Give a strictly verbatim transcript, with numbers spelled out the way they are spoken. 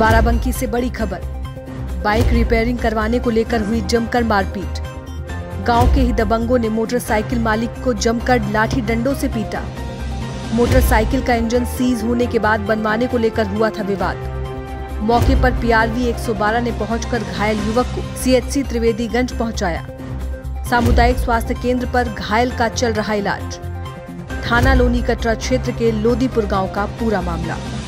बाराबंकी से बड़ी खबर, बाइक रिपेयरिंग करवाने को लेकर हुई जमकर मारपीट। गांव के ही दबंगों ने मोटरसाइकिल मालिक को जमकर लाठी डंडों से पीटा। मोटरसाइकिल का इंजन सीज होने के बाद बनवाने को लेकर हुआ था विवाद। मौके पर पीआरवी एक सौ बारह ने पहुंचकर घायल युवक को सीएचसी त्रिवेदीगंज पहुंचाया। सामुदायिक स्वास्थ्य केंद्र पर घायल का चल रहा इलाज। थाना लोनी कटरा क्षेत्र के लोदीपुर गांव का पूरा मामला।